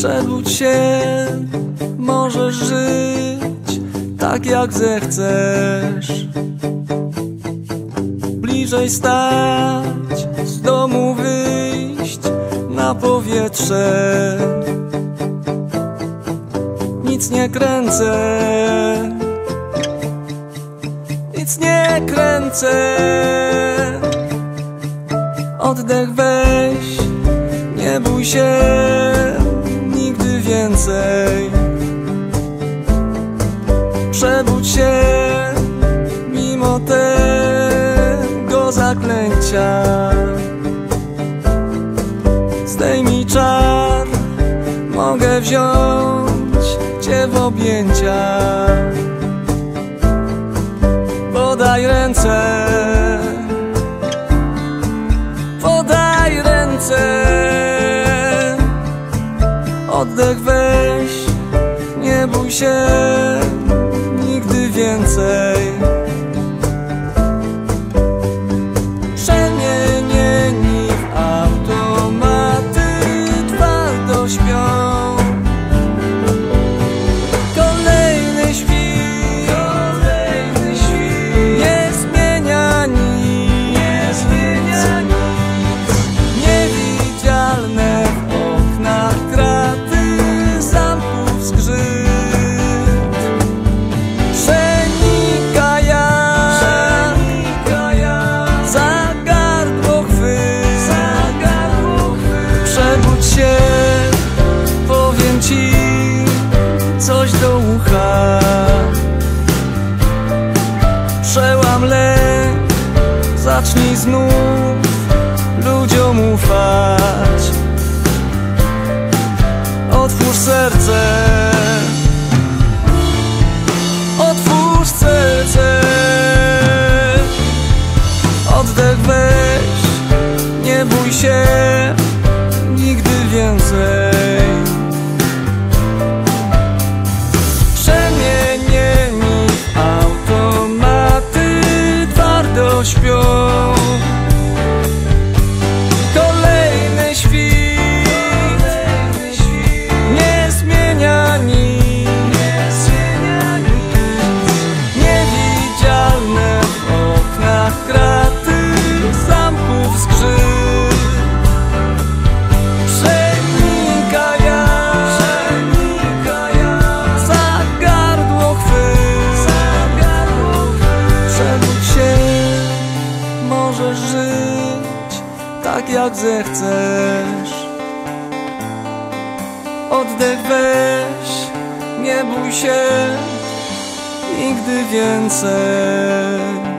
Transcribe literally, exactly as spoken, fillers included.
Przebudź się, możesz żyć tak jak zechcesz. Bliżej stać, z domu wyjść na powietrze. Nic nie kręcę, nic nie kręcę. Oddech weź, nie bój się nigdy więcej. Przebudź się mimo tego zaklęcia. Zdejmij czar, mogę wziąć cię w objęcia. Podaj ręce, podaj ręce. Oddech weź, nie bój się nigdy więcej. Przemienieni w automaty twardo śpią. Kolejny świt, kolejny świt. Nie zmienia nic, nie zmienia nic. Niewidzialne w oknach kraty zamków zgrzyt. Przenika ja, przenika ja. Za gardło chwyt, za gardło chwyt. Przebudź się, powiem ci coś do ucha. Przełam lęk, zacznij znów ludziom ufać. Otwórz serce, otwórz serce. Oddech weź, nie bój się nigdy więcej. Przemienieni w automaty twardo śpią. Kolejny świt, nie zmienia nic. Niewidzialne w oknach kraty zamków zgrzyt. Przenika ja, przenika ja. Za gardło chwyt, za gardło chwyt. Przebudź się, możesz żyć tak jak zechcesz. Oddech weź, nie bój się nigdy więcej.